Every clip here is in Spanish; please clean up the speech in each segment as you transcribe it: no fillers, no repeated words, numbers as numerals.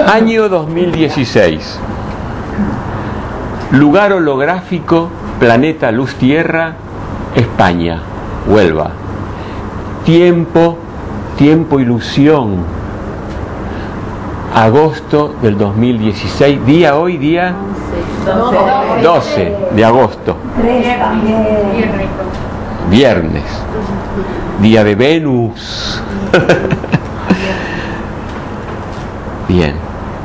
Año 2016. Lugar holográfico, planeta Luz Tierra, España, Huelva. Tiempo, ilusión. Agosto del 2016. Día hoy, día 12 de agosto. Viernes. Día de Venus. Bien.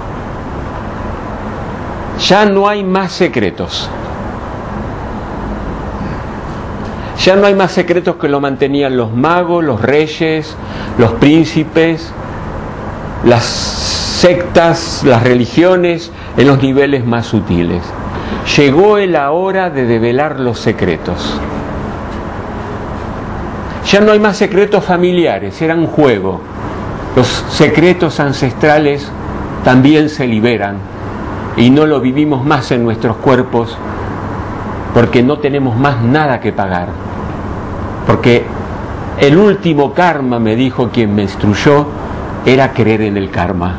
Ya no hay más secretos. Ya no hay más secretos que lo mantenían los magos, los reyes, los príncipes, las sectas, las religiones en los niveles más sutiles. Llegó la hora de develar los secretos. Ya no hay más secretos familiares, era un juego. Los secretos ancestrales también se liberan y no lo vivimos más en nuestros cuerpos porque no tenemos más nada que pagar. Porque el último karma, me dijo quien me instruyó, era creer en el karma.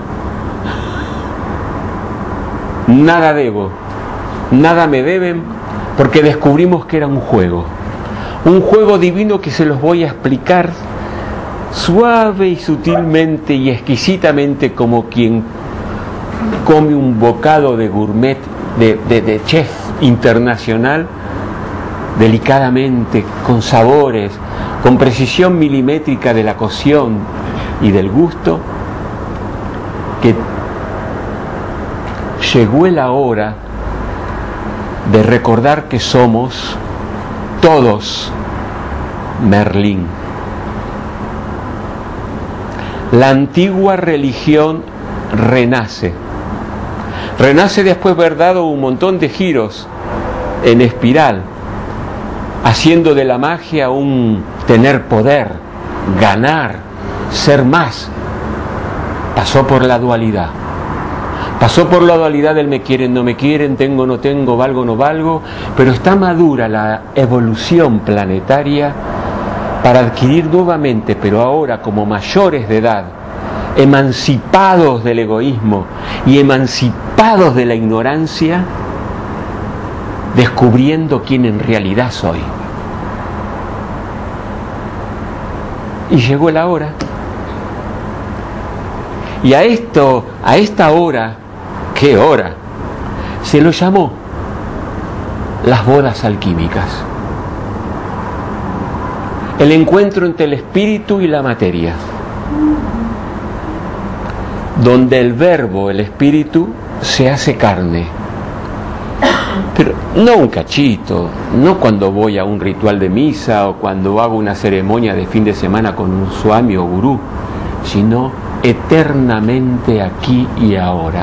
Nada debo, nada me deben, porque descubrimos que era un juego divino que se los voy a explicar suave y sutilmente y exquisitamente, como quien come un bocado de gourmet, de chef internacional, delicadamente, con sabores, con precisión milimétrica de la cocción y del gusto, que llegó la hora de recordar que somos todos Merlín. La antigua religión renace después de haber dado un montón de giros en espiral, haciendo de la magia un tener poder, ganar, ser más. Pasó por la dualidad del me quieren, no me quieren, tengo, no tengo, valgo, no valgo, pero está madura la evolución planetaria para adquirir nuevamente, pero ahora como mayores de edad, emancipados del egoísmo y emancipados de la ignorancia, descubriendo quién en realidad soy. Y llegó la hora. Y a esta hora, ¿qué hora? Se lo llamó las bodas alquímicas. El encuentro entre el espíritu y la materia, donde el verbo, el espíritu, se hace carne. Pero no un cachito, no cuando voy a un ritual de misa o cuando hago una ceremonia de fin de semana con un swami o gurú, sino eternamente aquí y ahora.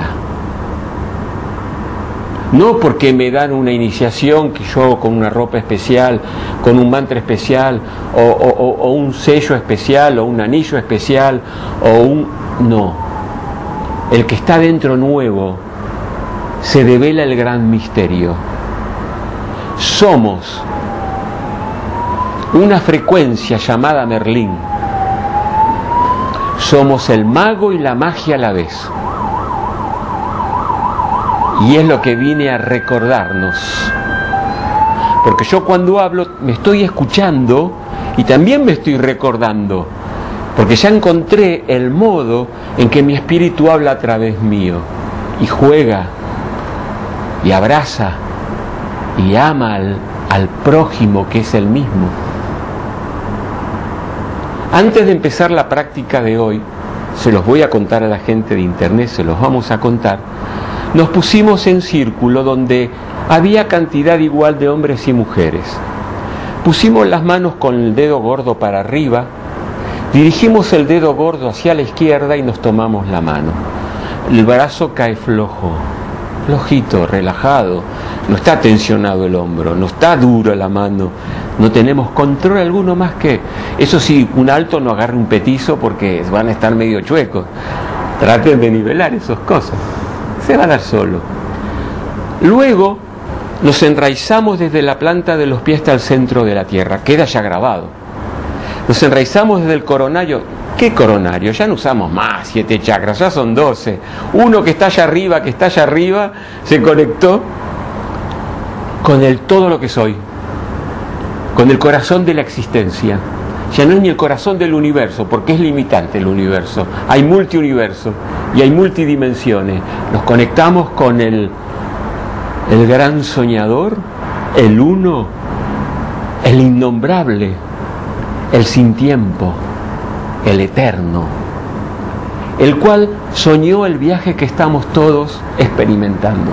No porque me dan una iniciación que yo hago con una ropa especial, con un mantra especial, o un sello especial, o un anillo especial, no. El que está dentro nuevo, se devela el gran misterio. Somos una frecuencia llamada Merlín. Somos el mago y la magia a la vez. Y es lo que vine a recordarnos. Porque yo cuando hablo me estoy escuchando y también me estoy recordando. Porque ya encontré el modo en que mi espíritu habla a través mío. Y juega, y abraza, y ama al prójimo que es el mismo. Antes de empezar la práctica de hoy, se los voy a contar a la gente de internet, se los vamos a contar. Nos pusimos en círculo donde había cantidad igual de hombres y mujeres. Pusimos las manos con el dedo gordo para arriba, dirigimos el dedo gordo hacia la izquierda y nos tomamos la mano. El brazo cae flojo, flojito, relajado, no está tensionado el hombro, no está duro la mano, no tenemos control alguno más que, eso sí, un alto no agarre un petizo porque van a estar medio chuecos. Traten de nivelar esas cosas, se va a dar solo. Luego nos enraizamos desde la planta de los pies hasta el centro de la tierra, queda ya grabado. Nos enraizamos desde el coronario ¿Qué coronario? Ya no usamos más 7 chakras, ya son 12. Uno que está allá arriba, se conectó con el todo lo que soy, con el corazón de la existencia. Ya no es ni el corazón del universo, porque es limitante el universo. Hay multiuniverso y hay multidimensiones. Nos conectamos con el gran soñador, el uno, el innombrable, el sin tiempo, el eterno, el cual soñó el viaje que estamos todos experimentando.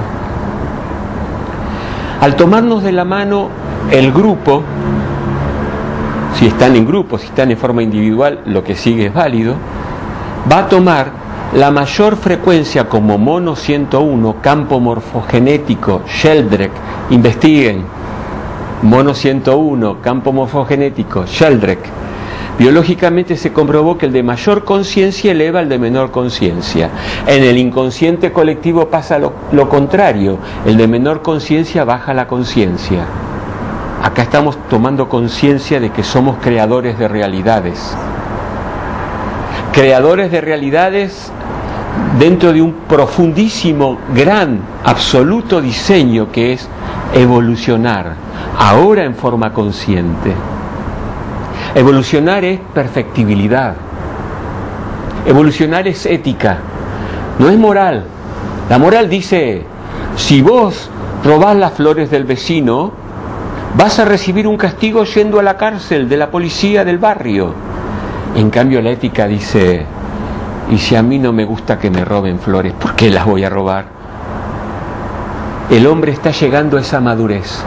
Al tomarnos de la mano el grupo, si están en grupo, si están en forma individual, lo que sigue es válido, va a tomar la mayor frecuencia como mono 101, campo morfogenético, Sheldrake, investiguen, mono 101, campo morfogenético, Sheldrake. Biológicamente se comprobó que el de mayor conciencia eleva al de menor conciencia. En el inconsciente colectivo pasa lo contrario, el de menor conciencia baja la conciencia. Acá estamos tomando conciencia de que somos creadores de realidades. Creadores de realidades dentro de un profundísimo, gran, absoluto diseño que es evolucionar, ahora en forma consciente. Evolucionar es perfectibilidad. Evolucionar es ética, no es moral. La moral dice, si vos robás las flores del vecino, vas a recibir un castigo yendo a la cárcel de la policía del barrio. En cambio la ética dice, y si a mí no me gusta que me roben flores, ¿por qué las voy a robar? El hombre está llegando a esa madurez.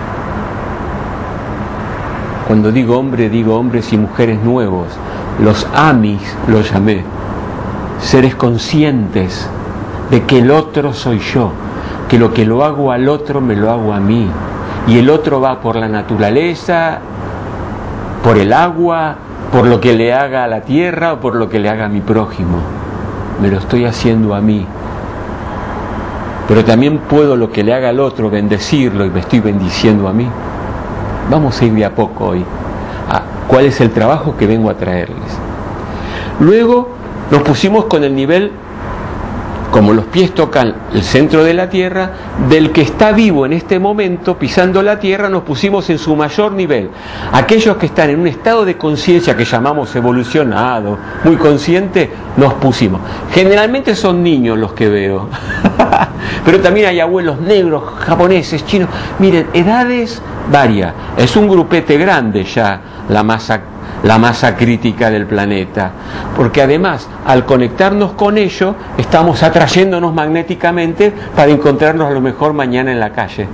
Cuando digo hombres y mujeres nuevos. Los amis los llamé, seres conscientes de que el otro soy yo, que lo que lo hago al otro me lo hago a mí, y el otro va por la naturaleza, por el agua, por lo que le haga a la tierra o por lo que le haga a mi prójimo. Me lo estoy haciendo a mí, pero también puedo lo que le haga al otro bendecirlo, y me estoy bendiciendo a mí. Vamos a ir de a poco hoy a cuál es el trabajo que vengo a traerles. Luego nos pusimos con el nivel, como los pies tocan el centro de la tierra, del que está vivo en este momento pisando la tierra, nos pusimos en su mayor nivel. Aquellos que están en un estado de conciencia que llamamos evolucionado, muy consciente, nos pusimos. Generalmente son niños los que veo, pero también hay abuelos negros, japoneses, chinos. Miren, edades varias. Es un grupete grande ya la masa crítica del planeta, porque además al conectarnos con ello estamos atrayéndonos magnéticamente para encontrarnos a lo mejor mañana en la calle.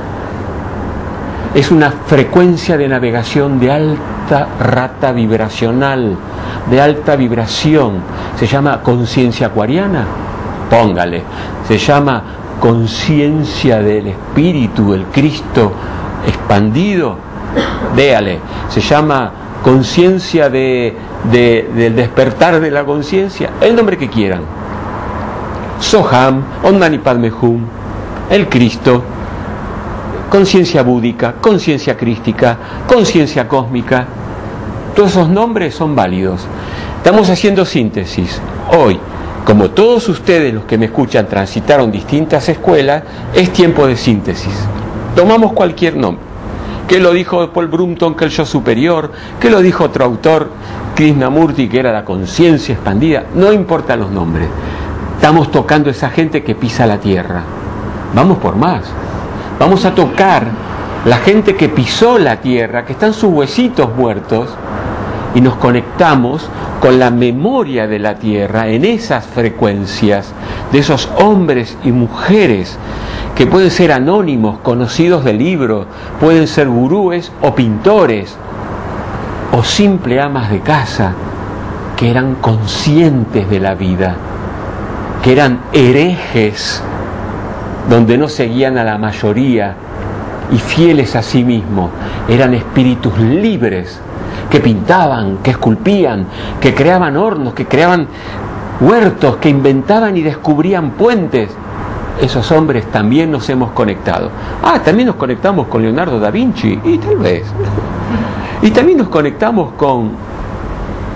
Es una frecuencia de navegación de alta rata vibracional, de alta vibración. Se llama conciencia acuariana, póngale. Se llama conciencia del espíritu, el Cristo expandido, véale. Se llama conciencia del despertar de la conciencia, el nombre que quieran. Soham, Om Mani Padme Hum, el Cristo, conciencia búdica, conciencia crística, conciencia cósmica. Todos esos nombres son válidos. Estamos haciendo síntesis. Hoy, como todos ustedes los que me escuchan transitaron distintas escuelas, es tiempo de síntesis. Tomamos cualquier nombre. ¿Qué lo dijo Paul Brunton, que el yo superior? ¿Qué lo dijo otro autor, Krishnamurti, que era la conciencia expandida? No importa los nombres. Estamos tocando a esa gente que pisa la tierra. Vamos por más. Vamos a tocar la gente que pisó la tierra, que están sus huesitos muertos, y nos conectamos con la memoria de la tierra en esas frecuencias de esos hombres y mujeres que pueden ser anónimos, conocidos de libros, pueden ser gurúes o pintores o simple amas de casa, que eran conscientes de la vida, que eran herejes, donde no seguían a la mayoría y fieles a sí mismos. Eran espíritus libres que pintaban, que esculpían, que creaban hornos, que creaban huertos, que inventaban y descubrían puentes. Esos hombres también nos hemos conectado. También nos conectamos con Leonardo da Vinci, y tal vez. Y también nos conectamos con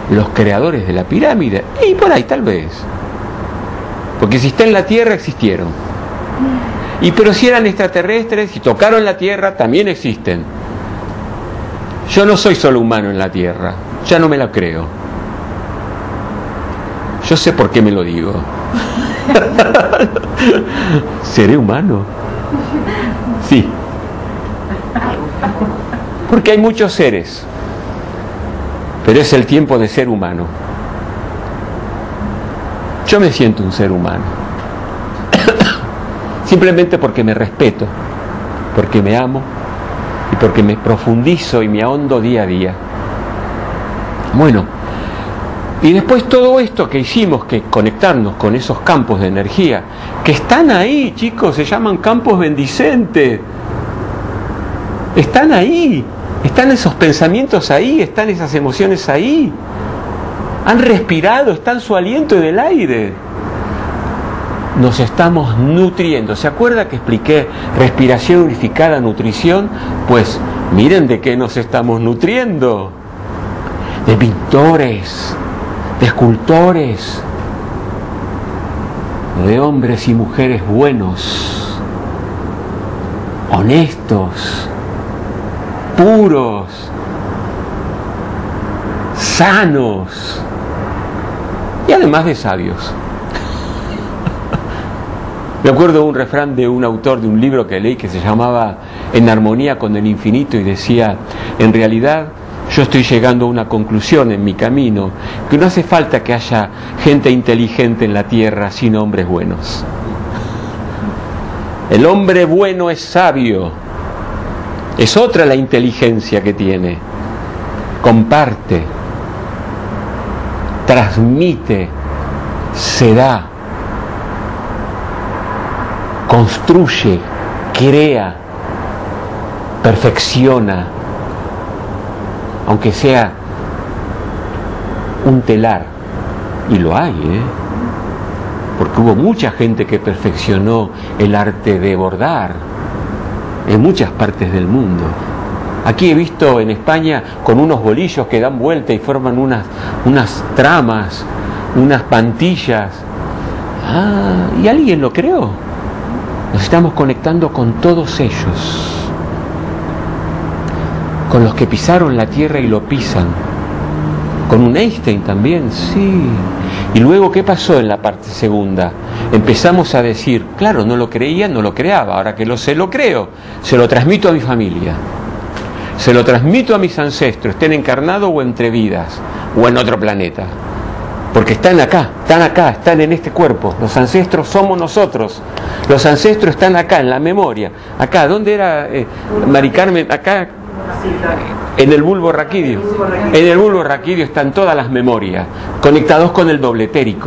los creadores de la pirámide. Y por ahí tal vez. Porque si está en la Tierra, existieron. Y pero si eran extraterrestres, si tocaron la Tierra, también existen. Yo no soy solo humano en la Tierra, ya no me lo creo. Yo sé por qué me lo digo. ¿Seré humano? Sí. Porque hay muchos seres, pero es el tiempo de ser humano. Yo me siento un ser humano. Simplemente porque me respeto, porque me amo y porque me profundizo y me ahondo día a día. Bueno, y después todo esto que hicimos, que conectarnos con esos campos de energía, que están ahí, chicos, se llaman campos bendicentes. Están ahí, están esos pensamientos ahí, están esas emociones ahí. Han respirado, están su aliento en el aire. Nos estamos nutriendo. ¿Se acuerda que expliqué respiración unificada, nutrición? Pues miren de qué nos estamos nutriendo. De pintores, de escultores, de hombres y mujeres buenos, honestos, puros, sanos y además de sabios. Me acuerdo de un refrán de un autor de un libro que leí que se llamaba En armonía con el infinito y decía, en realidad yo estoy llegando a una conclusión en mi camino, que no hace falta que haya gente inteligente en la tierra sino hombres buenos. El hombre bueno es sabio, es otra la inteligencia que tiene, comparte, transmite, se da, construye, crea, perfecciona, aunque sea un telar, y lo hay, porque hubo mucha gente que perfeccionó el arte de bordar en muchas partes del mundo. Aquí he visto en España con unos bolillos que dan vuelta y forman unas tramas, unas pantillas. Ah, y alguien lo creó. Nos estamos conectando con todos ellos, con los que pisaron la tierra y lo pisan, con un Einstein también, sí. Y luego, ¿qué pasó en la parte segunda? Empezamos a decir, claro, no lo creía, no lo creaba, ahora que lo sé, lo creo, se lo transmito a mi familia, se lo transmito a mis ancestros, estén encarnados o entre vidas, o en otro planeta. Porque están acá, están en este cuerpo. Los ancestros somos nosotros. Los ancestros están acá, en la memoria. Acá, ¿dónde era Mari Carmen? Acá, en el bulbo raquídeo. En el bulbo raquídeo están todas las memorias, conectados con el doble etérico.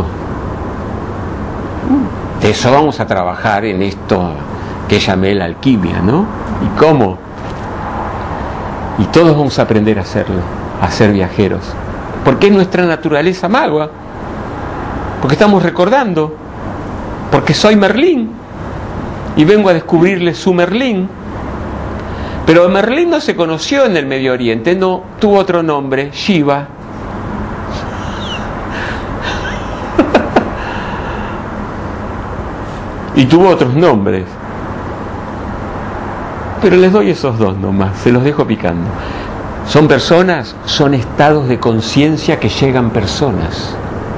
De eso vamos a trabajar en esto que llamé la alquimia, ¿no? ¿Y cómo? Y todos vamos a aprender a hacerlo, a ser viajeros. Porque es nuestra naturaleza magua, porque estamos recordando, porque soy Merlín y vengo a descubrirles su Merlín. Pero Merlín no se conoció en el Medio Oriente, no, tuvo otro nombre, Shiva. Y tuvo otros nombres, pero les doy esos dos nomás, se los dejo picando. ¿Son personas? Son estados de conciencia que llegan personas.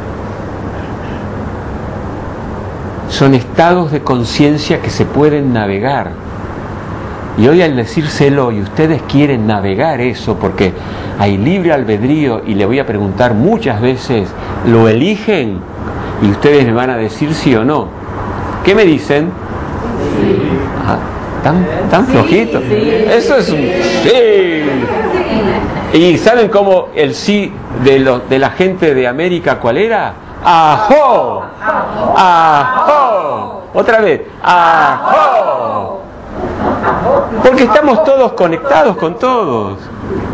Son estados de conciencia que se pueden navegar. Y hoy al decírselo, y ustedes quieren navegar eso, porque hay libre albedrío, y le voy a preguntar muchas veces, ¿lo eligen? Y ustedes me van a decir sí o no. ¿Qué me dicen? Sí. ¿Tan flojito? Sí. Eso es un sí. ¿Y saben cómo el sí de la gente de América cuál era? ¡Ajo! ¡Ajo! Otra vez, ¡ajo! Porque estamos todos conectados con todos.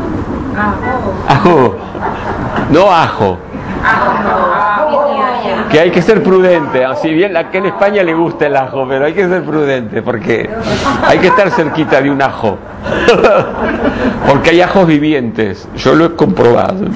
¡Ajo! No ajo. que hay que ser prudente, si bien aquí en España le gusta el ajo, pero hay que ser prudente porque hay que estar cerquita de un ajo, porque hay ajos vivientes, yo lo he comprobado.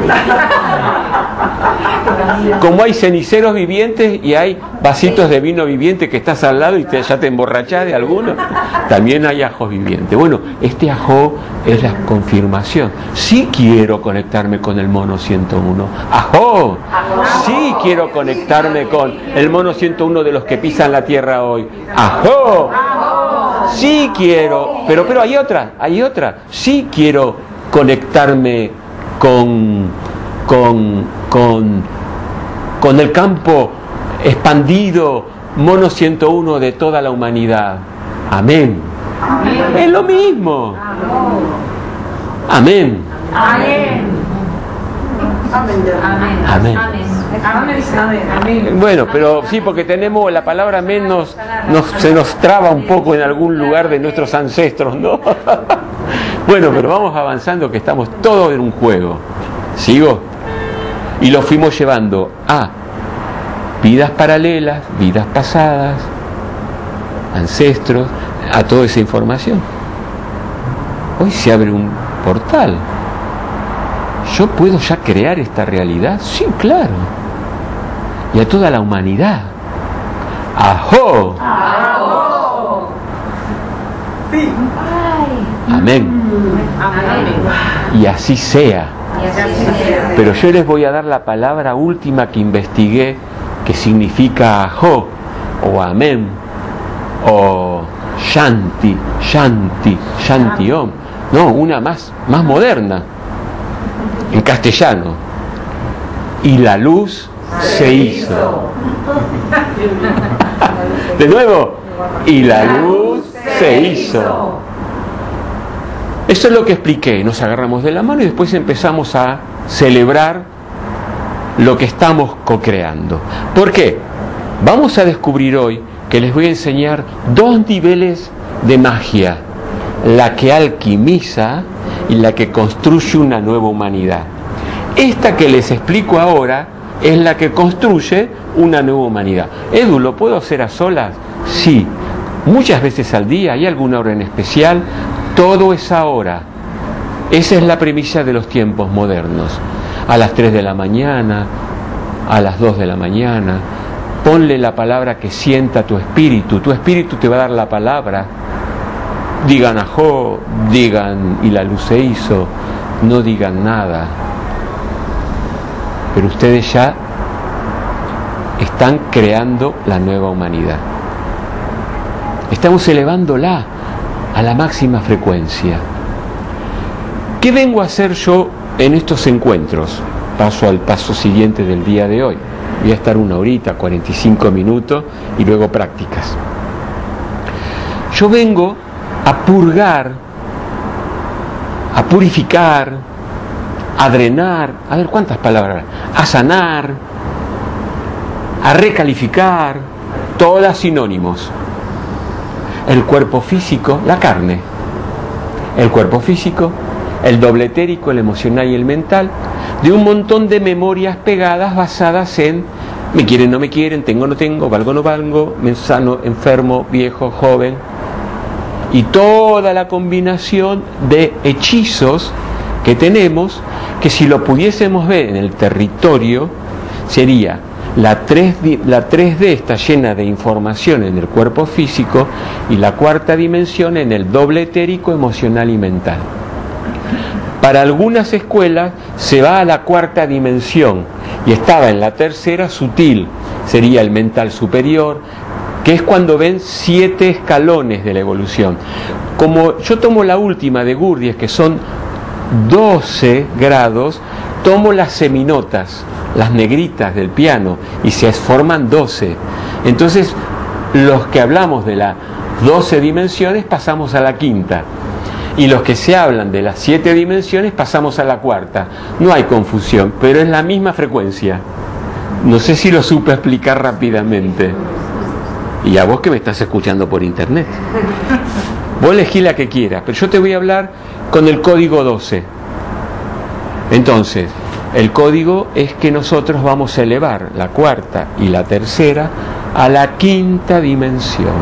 Como hay ceniceros vivientes y hay vasitos de vino viviente que estás al lado y ya te emborrachás de alguno, también hay ajos vivientes. Bueno, este ajo es la confirmación. Sí quiero conectarme con el mono 101. ¡Ajo! Sí quiero conectarme con el mono 101 de los que pisan la tierra hoy. ¡Ajo! Sí quiero, pero hay otra. Sí quiero conectarme con el campo expandido, mono 101 de toda la humanidad. Amén. Es lo mismo. Amén. Amén. Bueno, pero sí, porque tenemos la palabra amén, se nos traba un poco en algún lugar de nuestros ancestros, ¿no? Bueno, pero vamos avanzando, que estamos todos en un juego. ¿Sigo? Y lo fuimos llevando a vidas paralelas, vidas pasadas, ancestros, a toda esa información. Hoy se abre un portal. ¿Yo puedo ya crear esta realidad? Sí, claro. Y a toda la humanidad. ¡Ajo! ¡Ajo! Sí. Amén. Y así sea. Pero yo les voy a dar la palabra última que investigué, que significa ajo, o amén, o shanti, om. No, una más moderna, en castellano. Y la luz se hizo. De nuevo, y la luz se hizo. Eso es lo que expliqué. Nos agarramos de la mano y después empezamos a celebrar lo que estamos co-creando. ¿Por qué? Vamos a descubrir hoy que les voy a enseñar dos niveles de magia: la que alquimiza y la que construye una nueva humanidad. Esta que les explico ahora es la que construye una nueva humanidad. Edu, ¿lo puedo hacer a solas? Sí, muchas veces al día. ¿Hay alguna hora en especial? Todo es ahora. Esa es la premisa de los tiempos modernos. A las 3 de la mañana, a las 2 de la mañana, ponle la palabra que sienta tu espíritu te va a dar la palabra. Digan ajo, digan y la luz se hizo, no digan nada. Pero ustedes ya están creando la nueva humanidad. Estamos elevándola a la máxima frecuencia. ¿Qué vengo a hacer yo en estos encuentros? Paso al paso siguiente del día de hoy. Voy a estar 1 horita, 45 minutos y luego prácticas. Yo vengo a purgar, a purificar, a drenar, a ver cuántas palabras, a sanar, a recalificar, todas sinónimos. El cuerpo físico, la carne, el cuerpo físico, el doble etérico, el emocional y el mental, de un montón de memorias pegadas basadas en me quieren, no me quieren, tengo, no tengo, valgo, no valgo, sano, enfermo, viejo, joven, y toda la combinación de hechizos que tenemos, que si lo pudiésemos ver en el territorio, sería la 3D está llena de información en el cuerpo físico y la cuarta dimensión en el doble etérico, emocional y mental. Para algunas escuelas se va a la cuarta dimensión y estaba en la tercera sutil, sería el mental superior, que es cuando ven 7 escalones de la evolución. Como yo tomo la última de Gurdjieff, que son 12 grados, tomo las seminotas, las negritas del piano, y se forman 12. Entonces, los que hablamos de las 12 dimensiones pasamos a la quinta. Y los que se hablan de las 7 dimensiones pasamos a la cuarta. No hay confusión, pero es la misma frecuencia. No sé si lo supe explicar rápidamente. Y a vos que me estás escuchando por internet. Vos elegí la que quieras, pero yo te voy a hablar con el código 12. Entonces, El código es que nosotros vamos a elevar la cuarta y la tercera a la quinta dimensión.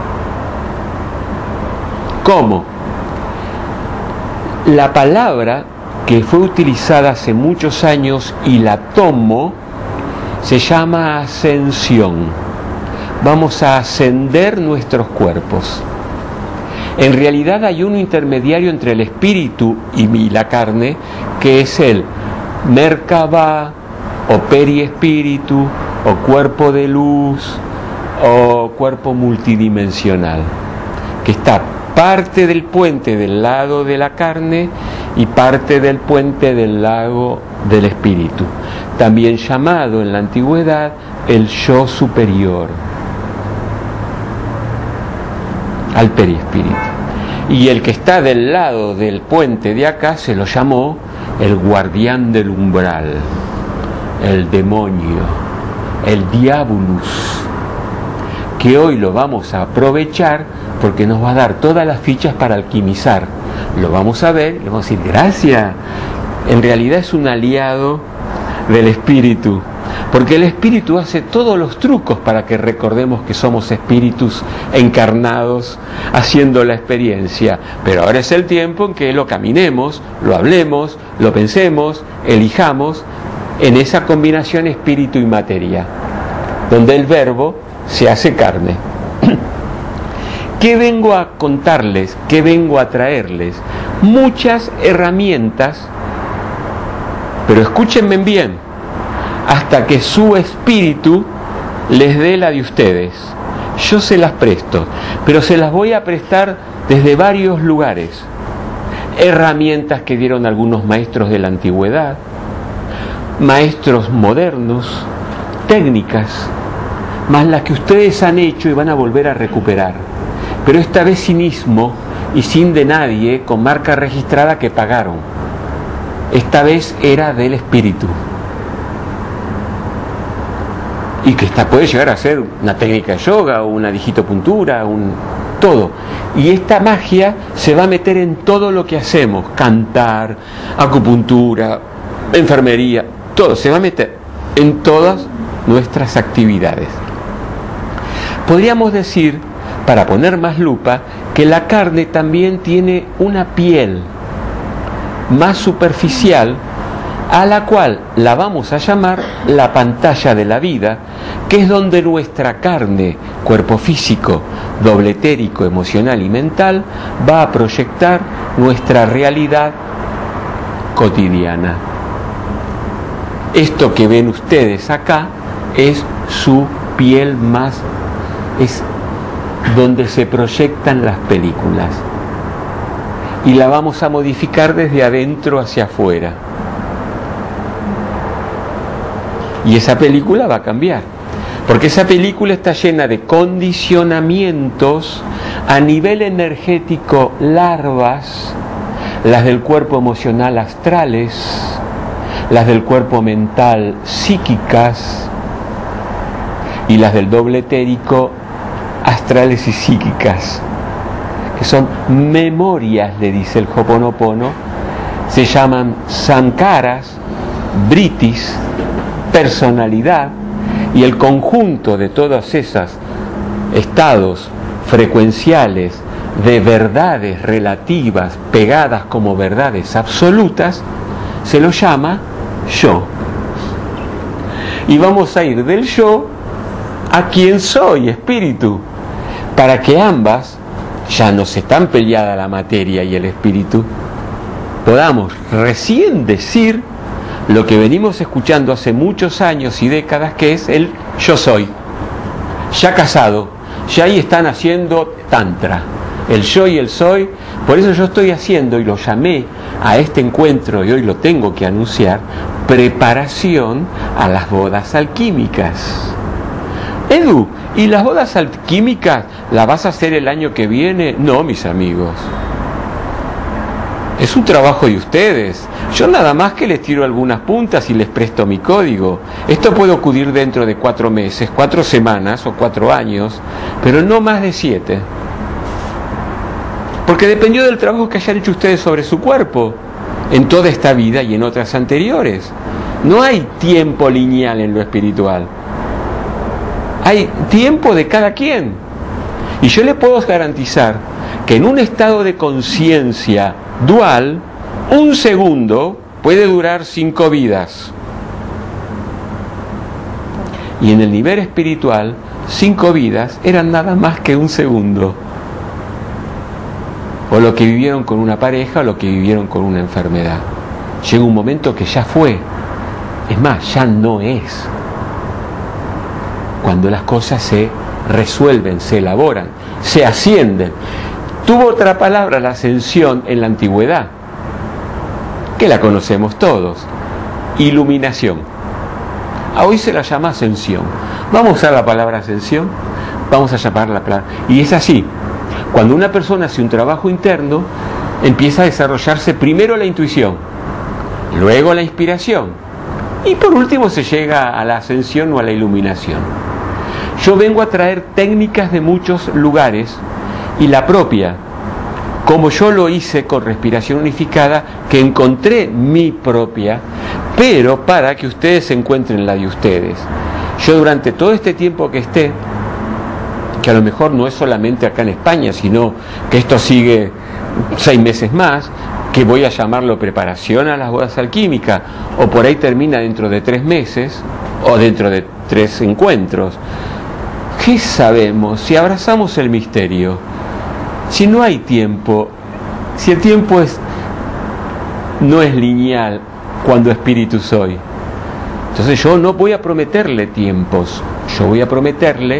¿Cómo? La palabra que fue utilizada hace muchos años y la tomo se llama ascensión. Vamos a ascender nuestros cuerpos. En realidad hay un intermediario entre el espíritu y la carne, que es el Merkabah, o periespíritu, o cuerpo de luz, o cuerpo multidimensional, que está parte del puente del lado de la carne y parte del puente del lado del espíritu, también llamado en la antigüedad el yo superior, al periespíritu. Y el que está del lado del puente de acá se lo llamó el guardián del umbral, el demonio, el diabolus, que hoy lo vamos a aprovechar porque nos va a dar todas las fichas para alquimizar. Lo vamos a ver y le vamos a decir gracias. En realidad es un aliado del espíritu, porque el espíritu hace todos los trucos para que recordemos que somos espíritus encarnados haciendo la experiencia. Pero ahora es el tiempo en que lo caminemos, lo hablemos, lo pensemos, elijamos en esa combinación espíritu y materia, donde el verbo se hace carne. ¿Qué vengo a contarles? ¿Qué vengo a traerles? Muchas herramientas, pero escúchenme bien, hasta que su espíritu les dé la de ustedes. Yo se las presto, pero se las voy a prestar desde varios lugares. Herramientas que dieron algunos maestros de la antigüedad, maestros modernos, técnicas, más las que ustedes han hecho y van a volver a recuperar. Pero esta vez sin ismo y sin de nadie, con marca registrada que pagaron. Esta vez era del espíritu. Y que esta puede llegar a ser una técnica de yoga, o una digitopuntura, todo. Y esta magia se va a meter en todo lo que hacemos. Cantar, acupuntura, enfermería, todo. Se va a meter en todas nuestras actividades. Podríamos decir, para poner más lupa, que la carne también tiene una piel más superficial, a la cual la vamos a llamar la pantalla de la vida, que es donde nuestra carne, cuerpo físico, doble etérico, emocional y mental, va a proyectar nuestra realidad cotidiana. Esto que ven ustedes acá es su piel más, es donde se proyectan las películas, y la vamos a modificar desde adentro hacia afuera, y esa película va a cambiar, porque esa película está llena de condicionamientos a nivel energético, larvas, las del cuerpo emocional astrales, las del cuerpo mental psíquicas, y las del doble etérico astrales y psíquicas, que son memorias, le dice el Ho'oponopono. Se llaman sankaras, britis, personalidad, y el conjunto de todos esos estados frecuenciales de verdades relativas pegadas como verdades absolutas se lo llama yo. Y vamos a ir del yo a quién soy, espíritu, para que ambas, ya no se están peleada la materia y el espíritu, podamos recién decir lo que venimos escuchando hace muchos años y décadas, que es el yo soy, ya casado, ya ahí están haciendo tantra, el yo y el soy. Por eso yo estoy haciendo, y lo llamé a este encuentro y hoy lo tengo que anunciar, preparación a las bodas alquímicas. Edu, ¿y las bodas alquímicas las vas a hacer el año que viene? No, mis amigos. Es un trabajo de ustedes. Yo nada más que les tiro algunas puntas y les presto mi código. Esto puede ocurrir dentro de 4 meses, 4 semanas o 4 años, pero no más de 7. Porque dependió del trabajo que hayan hecho ustedes sobre su cuerpo. en toda esta vida y en otras anteriores. No hay tiempo lineal en lo espiritual. Hay tiempo de cada quien. Y yo le puedo garantizar que en un estado de conciencia dual, un segundo puede durar 5 vidas. Y en el nivel espiritual, 5 vidas eran nada más que un segundo. O lo que vivieron con una pareja o lo que vivieron con una enfermedad. Llega un momento que ya fue. Es más, ya no es. Cuando las cosas se resuelven, se elaboran, se ascienden. Tuvo otra palabra la ascensión en la antigüedad, que la conocemos todos: iluminación. A hoy se la llama ascensión. Vamos a usar la palabra ascensión, vamos a llamarla palabra. Y es así. Cuando una persona hace un trabajo interno, empieza a desarrollarse primero la intuición, luego la inspiración, y por último se llega a la ascensión o a la iluminación. Yo vengo a traer técnicas de muchos lugares y la propia, como yo lo hice con respiración unificada, que encontré mi propia, pero para que ustedes encuentren la de ustedes. Yo durante todo este tiempo que esté, que a lo mejor no es solamente acá en España, sino que esto sigue 6 meses más, que voy a llamarlo preparación a las bodas alquímicas, o por ahí termina dentro de 3 meses, o dentro de 3 encuentros. ¿Qué sabemos si abrazamos el misterio? Si no hay tiempo, si el tiempo no es lineal cuando espíritu soy. Entonces yo no voy a prometerle tiempos, yo voy a prometerle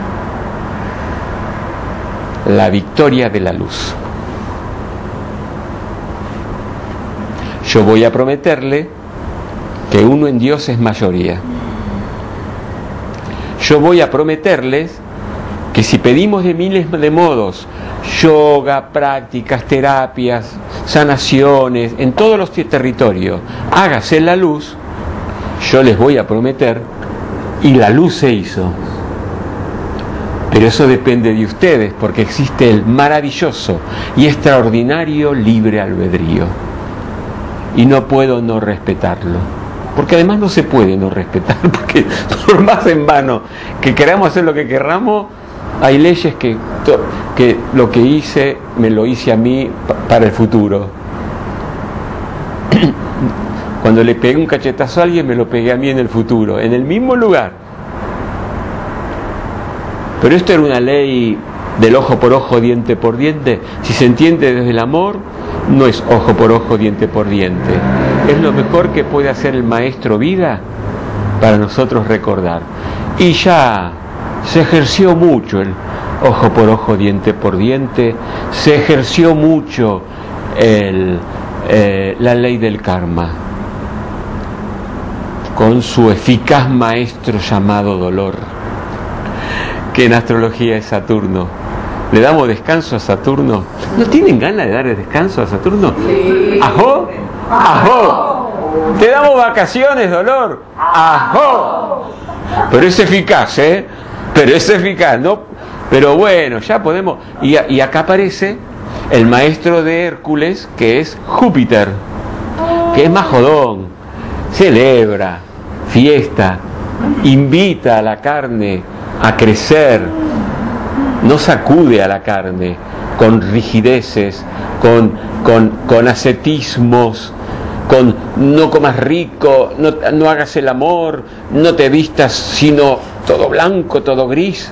la victoria de la luz. Yo voy a prometerle que uno en Dios es mayoría. Yo voy a prometerles que si pedimos de miles de modos, yoga, prácticas, terapias, sanaciones, en todos los territorios, hágase la luz, yo les voy a prometer, y la luz se hizo. Pero eso depende de ustedes, porque existe el maravilloso y extraordinario libre albedrío. Y no puedo no respetarlo. Porque además no se puede no respetar, porque por más en vano que queramos hacer lo que querramos, hay leyes que lo que hice, me lo hice a mí para el futuro. Cuando le pegué un cachetazo a alguien, me lo pegué a mí en el futuro, en el mismo lugar. Pero esto era una ley del ojo por ojo, diente por diente. Si se entiende desde el amor, no es ojo por ojo, diente por diente. Es lo mejor que puede hacer el maestro vida para nosotros recordar. Y ya se ejerció mucho el ojo por ojo, diente por diente. Se ejerció mucho la ley del karma, con su eficaz maestro llamado dolor, que en astrología es Saturno. ¿Le damos descanso a Saturno? ¿No tienen ganas de darle descanso a Saturno? Sí. ¡Ajó! ¡Ajó! ¡Te damos vacaciones, dolor! ¡Ajó! Pero es eficaz, ¿eh? Pero es eficaz, ¿no? Pero bueno, ya podemos... Y acá aparece el maestro de Hércules, que es Júpiter, que es más jodón, celebra, fiesta, invita a la carne a crecer, no sacude a la carne con rigideces, con ascetismos, con no comas rico, no hagas el amor, no te vistas sino todo blanco, todo gris.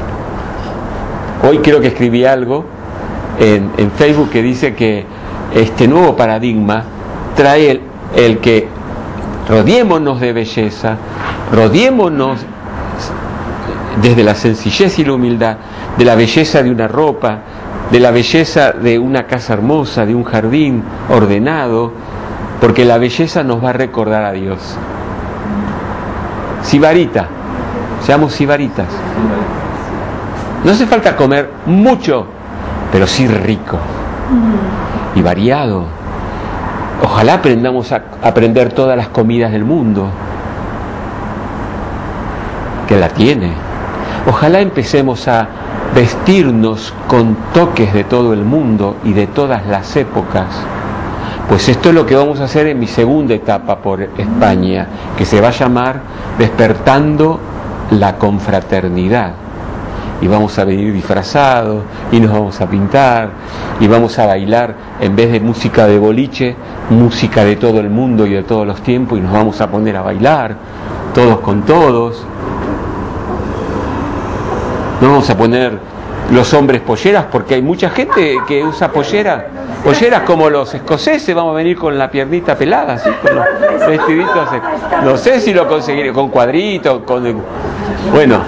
Hoy creo que escribí algo en Facebook que dice que este nuevo paradigma trae el que rodeémonos de belleza, rodeémonos desde la sencillez y la humildad, de la belleza de una ropa, de la belleza de una casa hermosa, de un jardín ordenado, porque la belleza nos va a recordar a Dios. Sibarita, seamos sibaritas. No hace falta comer mucho, pero sí rico y variado. Ojalá aprendamos a aprender todas las comidas del mundo, que la tiene. Ojalá empecemos a vestirnos con toques de todo el mundo y de todas las épocas, Pues esto es lo que vamos a hacer en mi segunda etapa por España, que se va a llamar Despertando la Confraternidad. Y vamos a venir disfrazados, y nos vamos a pintar, y vamos a bailar, en vez de música de boliche, música de todo el mundo y de todos los tiempos, y nos vamos a poner a bailar, todos con todos. No vamos a poner los hombres polleras, porque hay mucha gente que usa polleras como los escoceses. Vamos a venir con la piernita pelada, así, con los vestiditos. No sé si lo conseguiré, con cuadritos, bueno.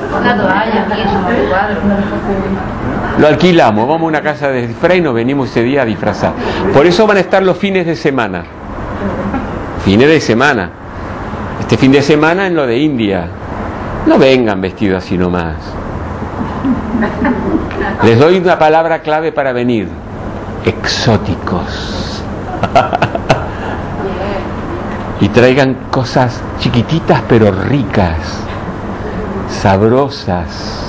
Lo alquilamos, vamos a una casa de disfraz y nos venimos ese día a disfrazar. Por eso van a estar los fines de semana. Fines de semana. Este fin de semana en lo de India. No vengan vestidos así nomás. Les doy una palabra clave para venir: exóticos. Y traigan cosas chiquititas pero ricas, sabrosas.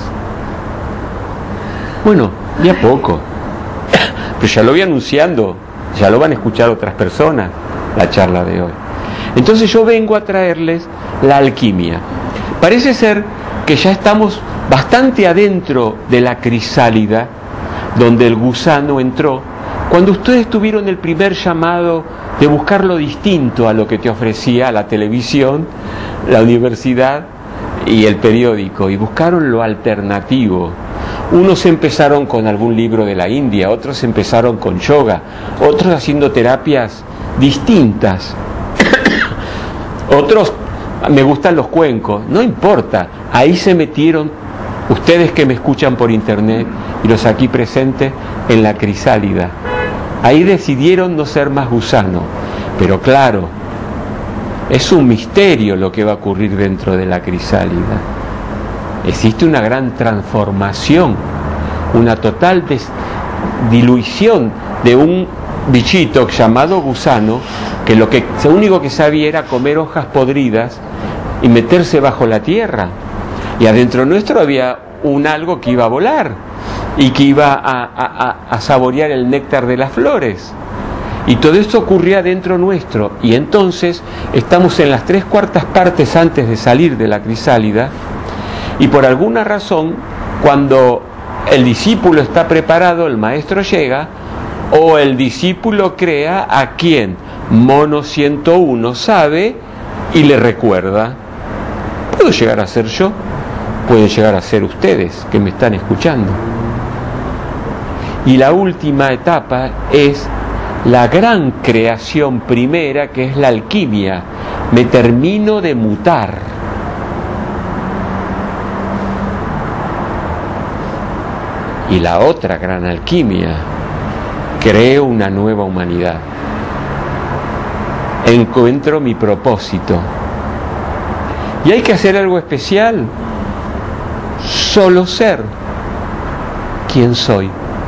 Bueno, de a poco. Pero ya lo voy anunciando, ya lo van a escuchar otras personas, la charla de hoy. Entonces yo vengo a traerles la alquimia. Parece ser que ya estamos bastante adentro de la crisálida, donde el gusano entró, cuando ustedes tuvieron el primer llamado de buscar lo distinto a lo que te ofrecía la televisión, la universidad y el periódico, y buscaron lo alternativo. Unos empezaron con algún libro de la India, otros empezaron con yoga, otros haciendo terapias distintas, otros, me gustan los cuencos, no importa, ahí se metieron ustedes que me escuchan por internet y los aquí presentes en la crisálida. Ahí decidieron no ser más gusano, pero claro, es un misterio lo que va a ocurrir dentro de la crisálida. Existe una gran transformación, una total dilución de un bichito llamado gusano, que lo único que sabía era comer hojas podridas y meterse bajo la tierra. Y adentro nuestro había un algo que iba a volar y que iba a saborear el néctar de las flores. Y todo esto ocurría dentro nuestro. Y entonces estamos en las 3/4 partes antes de salir de la crisálida. Y por alguna razón, cuando el discípulo está preparado, el maestro llega, o el discípulo crea a quien Mono 101 sabe y le recuerda. Puedo llegar a ser yo, pueden llegar a ser ustedes que me están escuchando. Y la última etapa es la gran creación primera, que es la alquimia. Me termino de mutar. Y la otra gran alquimia, creo una nueva humanidad. Encuentro mi propósito. Y hay que hacer algo especial. Solo ser quien soy.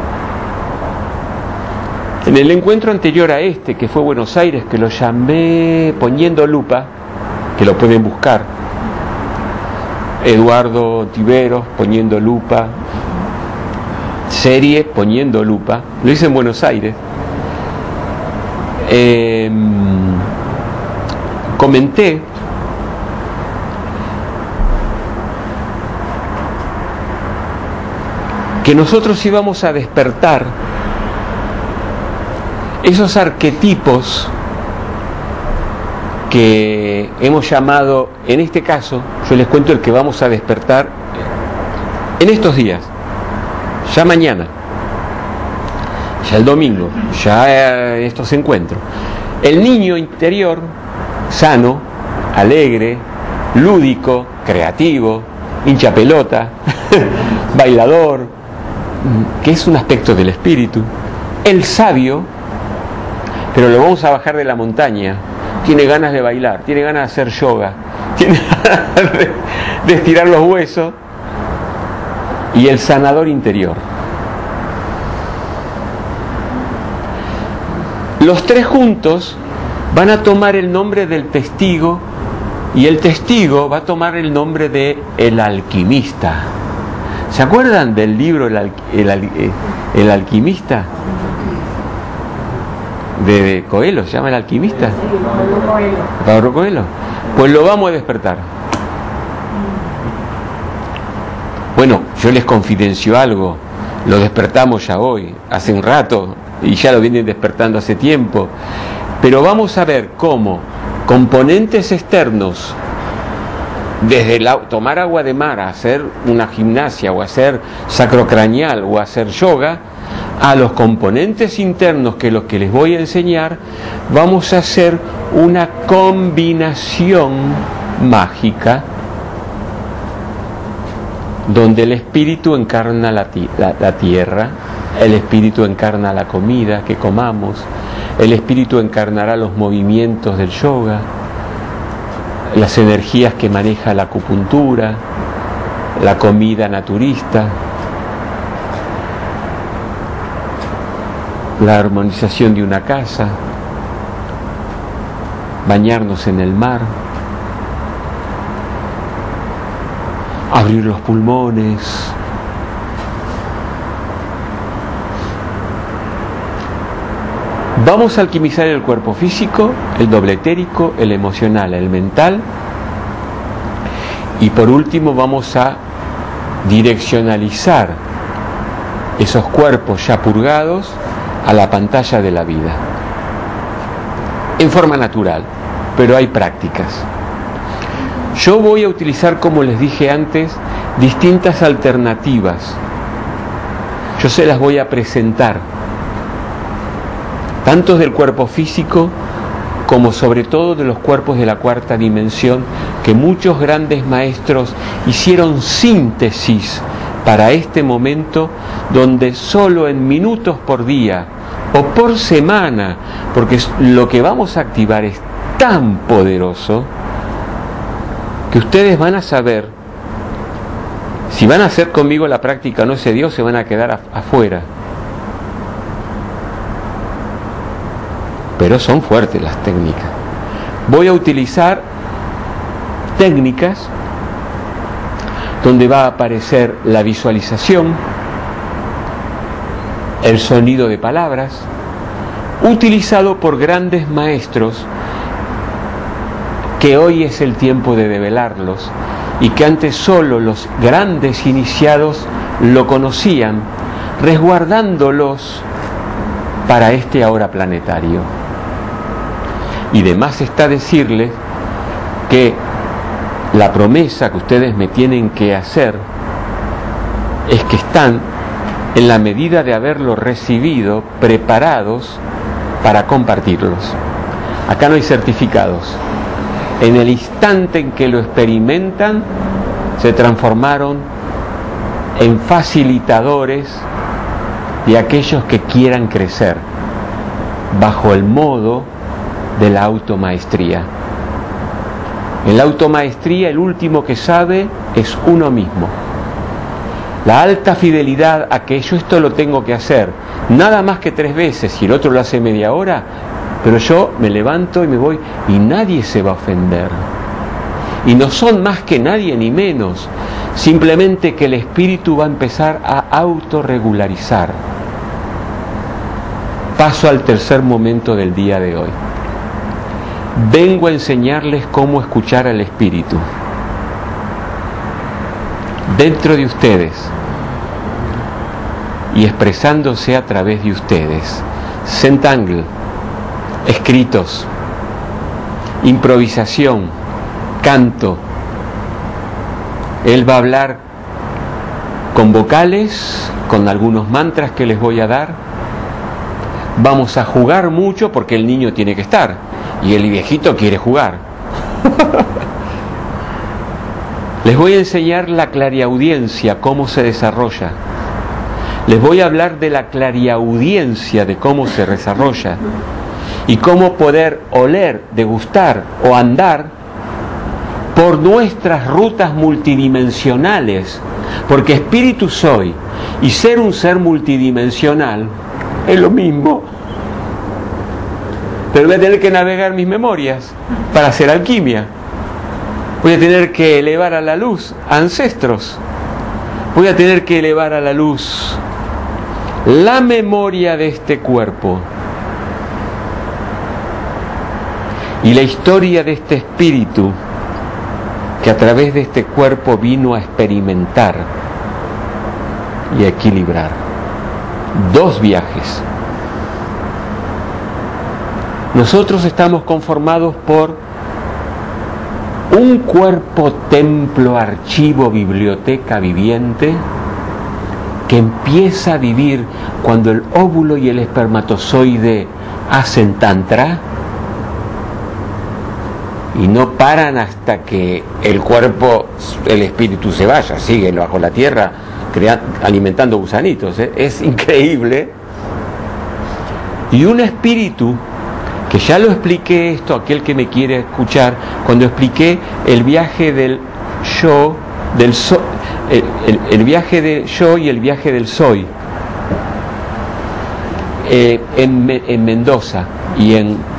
En el encuentro anterior a este, que fue Buenos Aires, que lo llamé Poniendo Lupa, que lo pueden buscar, Eduardo Tiveros, Poniendo Lupa, serie Poniendo Lupa, lo hice en Buenos Aires. Comenté que nosotros íbamos a despertar esos arquetipos que hemos llamado, en este caso, yo les cuento el que vamos a despertar en estos días, ya mañana, ya el domingo, ya estos encuentros. El niño interior, sano, alegre, lúdico, creativo, hincha pelota, bailador, que es un aspecto del espíritu. El sabio, pero lo vamos a bajar de la montaña, tiene ganas de bailar, tiene ganas de hacer yoga, tiene ganas de estirar los huesos. Y el sanador interior. Los tres juntos van a tomar el nombre del testigo, y el testigo va a tomar el nombre de el alquimista. ¿Se acuerdan del libro El Alquimista? de Coelho, ¿se llama El alquimista? Pablo Coelho. Pues lo vamos a despertar. Bueno, yo les confidencio algo, lo despertamos ya hoy, hace un rato, y ya lo vienen despertando hace tiempo, pero vamos a ver cómo componentes externos, desde tomar agua de mar, a hacer una gimnasia, o hacer sacrocraneal, o hacer yoga, a los componentes internos, que es lo que les voy a enseñar, vamos a hacer una combinación mágica, donde el espíritu encarna la tierra, el espíritu encarna la comida que comamos, el espíritu encarnará los movimientos del yoga, las energías que maneja la acupuntura, la comida naturista, la armonización de una casa, bañarnos en el mar, abrir los pulmones, vamos a alquimizar el cuerpo físico, el doble etérico, el emocional, el mental, y por último vamos a direccionalizar esos cuerpos ya purgados a la pantalla de la vida, en forma natural, pero hay prácticas. Yo voy a utilizar, como les dije antes, distintas alternativas. Yo se las voy a presentar, tanto del cuerpo físico como sobre todo de los cuerpos de la cuarta dimensión, que muchos grandes maestros hicieron síntesis para este momento, donde solo en minutos por día o por semana, porque lo que vamos a activar es tan poderoso, que ustedes van a saber si van a hacer conmigo la práctica o no, ese Dios se van a quedar afuera. Pero son fuertes las técnicas. Voy a utilizar técnicas donde va a aparecer la visualización, el sonido de palabras, utilizado por grandes maestros, que hoy es el tiempo de develarlos, y que antes solo los grandes iniciados lo conocían, resguardándolos para este ahora planetario. Y de más está decirles que la promesa que ustedes me tienen que hacer es que están, en la medida de haberlo recibido, preparados para compartirlos. Acá no hay certificados. En el instante en que lo experimentan, se transformaron en facilitadores de aquellos que quieran crecer, bajo el modo de la automaestría. En la automaestría, el último que sabe es uno mismo. La alta fidelidad a que yo esto lo tengo que hacer nada más que 3 veces, y el otro lo hace media hora, pero yo me levanto y me voy, y nadie se va a ofender. Y no son más que nadie ni menos, simplemente que el espíritu va a empezar a autorregularizar. Paso al tercer momento del día de hoy. Vengo a enseñarles cómo escuchar al espíritu dentro de ustedes y expresándose a través de ustedes. Zentangle, escritos, improvisación, canto. Él va a hablar con vocales, con algunos mantras que les voy a dar. Vamos a jugar mucho porque el niño tiene que estar y el viejito quiere jugar. Les voy a enseñar la clariaudiencia, cómo se desarrolla. Les voy a hablar de la clariaudiencia, de cómo se desarrolla y cómo poder oler, degustar o andar por nuestras rutas multidimensionales, porque espíritu soy y ser un ser multidimensional es lo mismo. Pero voy a tener que navegar mis memorias para hacer alquimia. Voy a tener que elevar a la luz ancestros. Voy a tener que elevar a la luz la memoria de este cuerpo Y la historia de este espíritu que a través de este cuerpo vino a experimentar y a equilibrar. 2 viajes. Nosotros estamos conformados por un cuerpo, templo, archivo, biblioteca viviente que empieza a vivir cuando el óvulo y el espermatozoide hacen tantra y no paran hasta que el cuerpo, el espíritu se vaya, siguen bajo la tierra alimentando gusanitos, ¿eh? Es increíble. Y un espíritu, que ya lo expliqué esto, aquel que me quiere escuchar, cuando expliqué el viaje del yo, el viaje del yo y el viaje del soy, en Mendoza y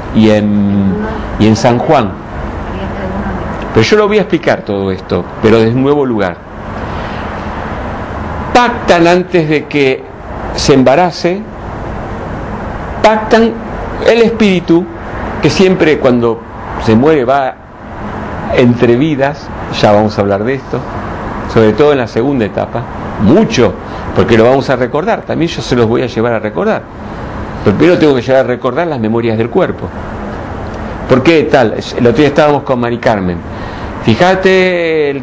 en San Juan. Pero yo lo voy a explicar todo esto, pero desde un nuevo lugar. Pactan antes de que se embarace, pactan el espíritu, que siempre cuando se muere va entre vidas, ya vamos a hablar de esto, sobre todo en la segunda etapa, mucho, porque lo vamos a recordar, también yo se los voy a llevar a recordar. Pero primero tengo que llevar a recordar las memorias del cuerpo. ¿Por qué tal? El otro día estábamos con Mari Carmen. Fíjate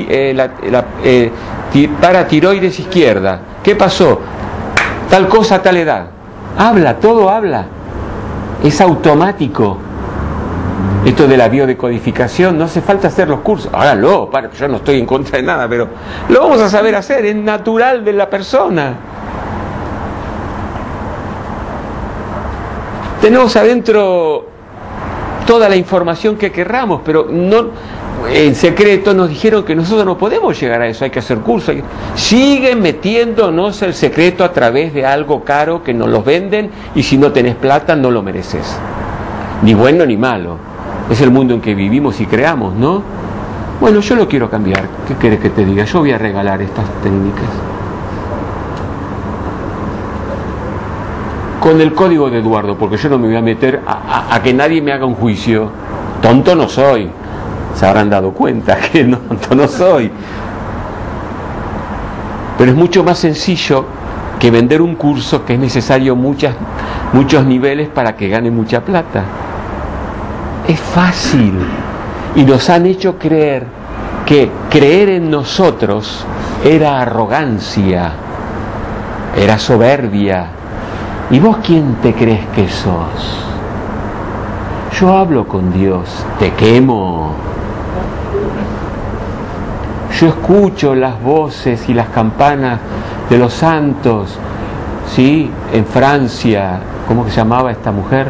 paratiroides izquierda. ¿Qué pasó? Tal cosa a tal edad. Habla, todo habla. Es automático. Esto de la biodecodificación, no hace falta hacer los cursos. Háganlo, yo no estoy en contra de nada, pero lo vamos a saber hacer, es natural de la persona. Tenemos adentro toda la información que querramos, pero no, en secreto nos dijeron que nosotros no podemos llegar a eso, hay que hacer cursos. Siguen metiéndonos el secreto a través de algo caro que nos los venden, y si no tenés plata no lo mereces. Ni bueno ni malo. Es el mundo en que vivimos y creamos, ¿no? Bueno, yo lo quiero cambiar. ¿Qué querés que te diga? Yo voy a regalar estas técnicas. Con el código de Eduardo, porque yo no me voy a meter a que nadie me haga un juicio. Tonto no soy. Se habrán dado cuenta que no, tonto no soy. Pero es mucho más sencillo que vender un curso que es necesario muchos niveles para que gane mucha plata. Es fácil. Y nos han hecho creer que creer en nosotros era arrogancia, era soberbia. ¿Y vos quién te crees que sos? Yo hablo con Dios, te quemo. Yo escucho las voces y las campanas de los santos, ¿sí? En Francia, ¿cómo se llamaba esta mujer?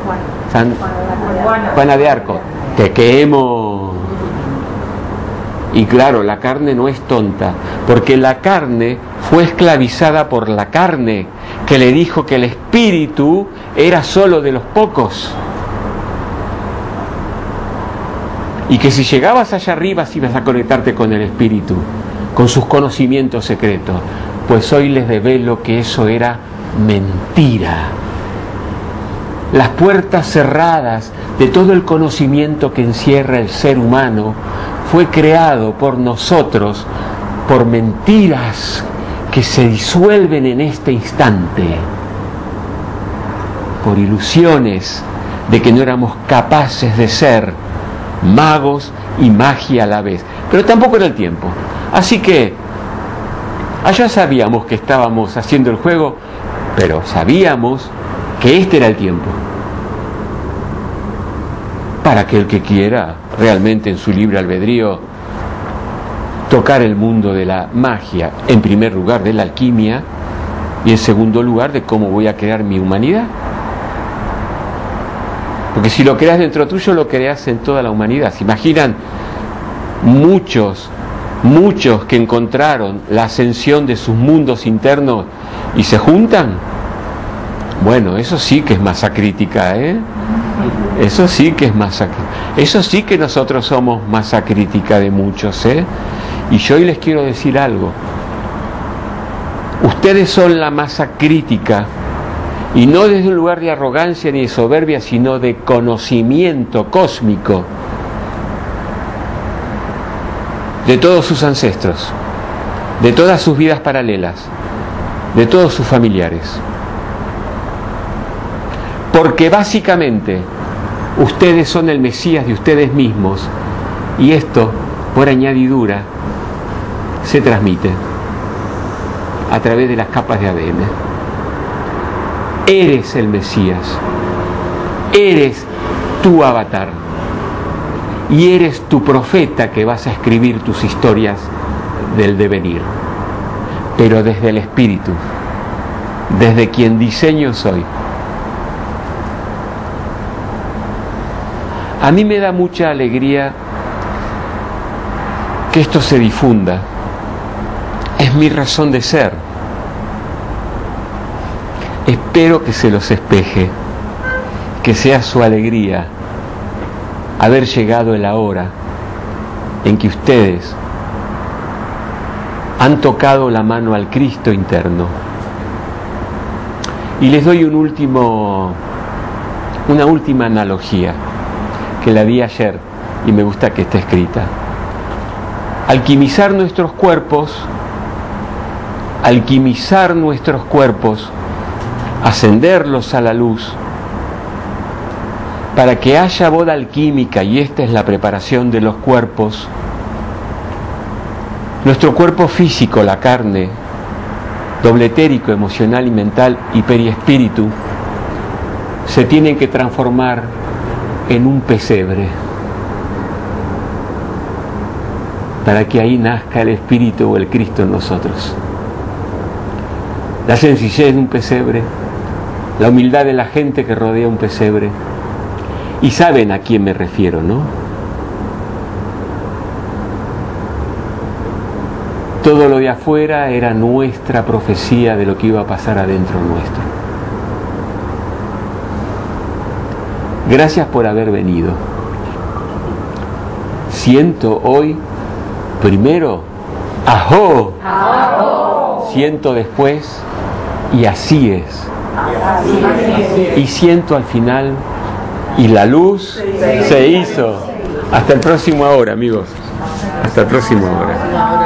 Juana de Arco. Te quemo. Y claro, la carne no es tonta, porque la carne fue esclavizada por la carne, que le dijo que el espíritu era solo de los pocos. Y que si llegabas allá arriba ibas a conectarte con el espíritu, con sus conocimientos secretos. Pues hoy les develo que eso era mentira. Las puertas cerradas de todo el conocimiento que encierra el ser humano fue creado por nosotros, por mentiras que se disuelven en este instante, por ilusiones de que no éramos capaces de ser magos y magia a la vez. Pero tampoco era el tiempo. Así que allá sabíamos que estábamos haciendo el juego, pero sabíamos que este era el tiempo. Para que el que quiera realmente en su libre albedrío tocar el mundo de la magia, en primer lugar de la alquimia y en segundo lugar de cómo voy a crear mi humanidad. Porque si lo creas dentro tuyo, lo creas en toda la humanidad. ¿Se imaginan muchos que encontraron la ascensión de sus mundos internos y se juntan? Bueno, eso sí que es masa crítica, ¿eh? Eso sí que es masa crítica. Eso sí que nosotros somos masa crítica de muchos, ¿eh? Y yo hoy les quiero decir algo. Ustedes son la masa crítica Y no desde un lugar de arrogancia ni de soberbia, sino de conocimiento cósmico de todos sus ancestros, de todas sus vidas paralelas, de todos sus familiares. Porque básicamente ustedes son el Mesías de ustedes mismos, y esto, por añadidura, se transmite a través de las capas de ADN. Eres el Mesías, eres tu avatar, y eres tu profeta que vas a escribir tus historias del devenir, pero desde el Espíritu, desde quien diseño soy. A mí me da mucha alegría que esto se difunda. Es mi razón de ser. Espero que se los espeje, que sea su alegría haber llegado la hora en que ustedes han tocado la mano al Cristo interno. Y les doy una última analogía que la vi ayer y me gusta que esté escrita. Alquimizar nuestros cuerpos, ascenderlos a la luz, para que haya boda alquímica, y esta es la preparación de los cuerpos. Nuestro cuerpo físico, la carne, doble etérico, emocional y mental, y periespíritu, se tienen que transformar en un pesebre, para que ahí nazca el Espíritu o el Cristo en nosotros. La sencillez de un pesebre, la humildad de la gente que rodea un pesebre. Y saben a quién me refiero, ¿no? Todo lo de afuera era nuestra profecía de lo que iba a pasar adentro nuestro. Gracias por haber venido. Siento hoy, primero, ¡ajo! ¡Ajo! Siento después, y así es. Y siento al final, y la luz se hizo. Hasta el próximo ahora, amigos. Hasta el próximo ahora.